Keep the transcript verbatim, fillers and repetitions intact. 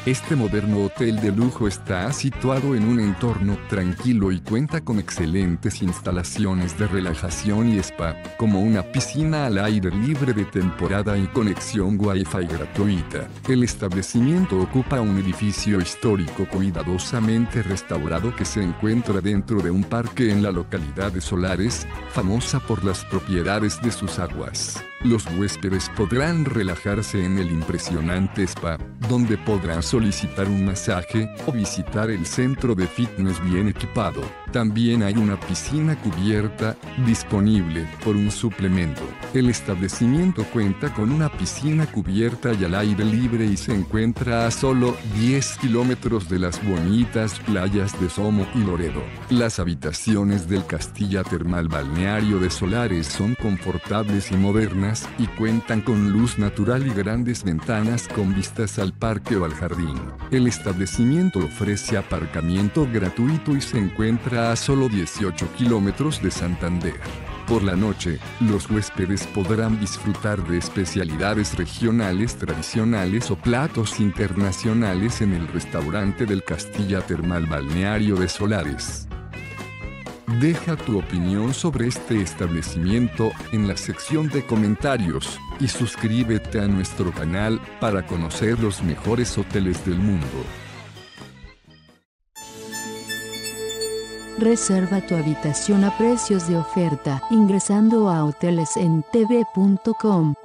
Este moderno hotel de lujo está situado en un entorno tranquilo y cuenta con excelentes instalaciones de relajación y spa, como una piscina al aire libre de temporada y conexión Wi-Fi gratuita. El establecimiento ocupa un edificio histórico cuidadosamente restaurado que se encuentra dentro de un parque en la localidad de Solares, famosa por las propiedades de sus aguas. Los huéspedes podrán relajarse en el impresionante spa, donde podrán solicitar un masaje o visitar el centro de fitness bien equipado. También hay una piscina cubierta, disponible por un suplemento. El establecimiento cuenta con una piscina cubierta y al aire libre y se encuentra a solo diez kilómetros de las bonitas playas de Somo y Loredo. Las habitaciones del Castilla Termal Balneario de Solares son confortables y modernas y cuentan con luz natural y grandes ventanas con vistas al parque o al jardín. El establecimiento ofrece aparcamiento gratuito y se encuentra a solo dieciocho kilómetros de Santander. Por la noche, los huéspedes podrán disfrutar de especialidades regionales tradicionales o platos internacionales en el restaurante del Castilla Termal Balneario de Solares. Deja tu opinión sobre este establecimiento en la sección de comentarios y suscríbete a nuestro canal para conocer los mejores hoteles del mundo. Reserva tu habitación a precios de oferta ingresando a hoteles en t v punto com.